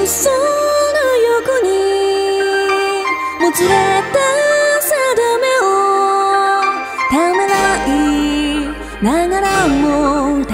その横にもつれた定めをためらいながらも